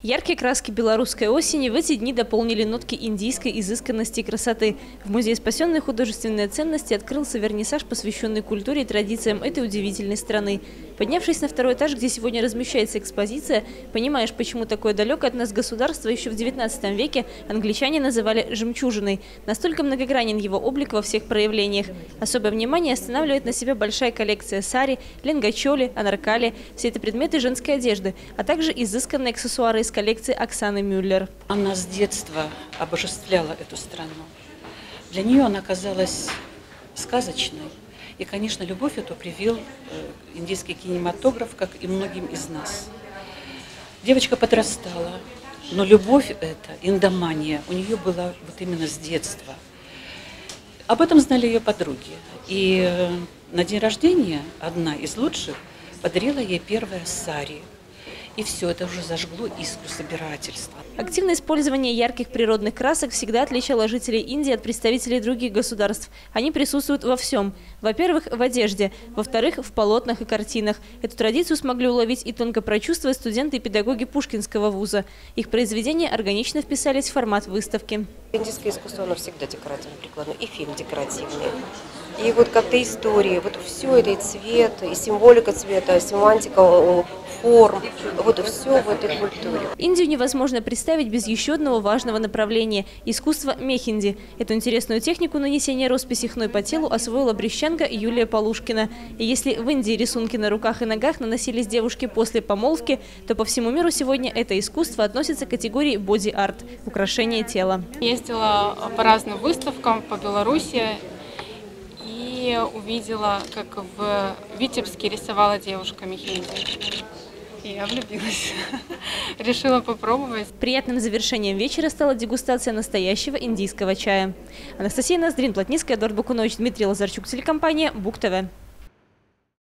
Яркие краски белорусской осени в эти дни дополнили нотки индийской изысканности и красоты. В Музее спасенной художественной ценности открылся вернисаж, посвященный культуре и традициям этой удивительной страны. Поднявшись на второй этаж, где сегодня размещается экспозиция, понимаешь, почему такое далекое от нас государство еще в XIX веке англичане называли «жемчужиной». Настолько многогранен его облик во всех проявлениях. Особое внимание останавливает на себе большая коллекция сари, ленгачоли, анаркали. Все это предметы женской одежды, а также изысканные аксессуары из коллекции Оксаны Мюллер. Она с детства обожествляла эту страну. Для нее она казалась сказочной. И, конечно, любовь эту привил индийский кинематограф, как и многим из нас. Девочка подрастала, но любовь эта, индомания, у нее была вот именно с детства. Об этом знали ее подруги. И на день рождения одна из лучших подарила ей первое сари. И все, это уже зажгло искру собирательства. Активное использование ярких природных красок всегда отличало жителей Индии от представителей других государств. Они присутствуют во всем. Во-первых, в одежде. Во-вторых, в полотнах и картинах. Эту традицию смогли уловить и тонко прочувствовать студенты и педагоги Пушкинского вуза. Их произведения органично вписались в формат выставки. Индийское искусство, оно всегда декоративно-прикладное, и фильм декоративный. И вот как-то история, вот все это, и цвет, и символика цвета, семантика форм, вот все в этой культуре. Индию невозможно представить без еще одного важного направления – искусства мехинди. Эту интересную технику нанесения росписи хной по телу освоила брестчанка Юлия Полушкина. И если в Индии рисунки на руках и ногах наносились девушки после помолвки, то по всему миру сегодня это искусство относится к категории боди-арт – украшение тела. Ездила по разным выставкам по Беларуси и увидела, как в Витебске рисовала девушка мехинди. И я влюбилась. Решила попробовать. Приятным завершением вечера стала дегустация настоящего индийского чая. Анастасия Ноздрин, Плотницкая, Эдуард Бакунович, Дмитрий Лазарчук, телекомпания БУК ТВ.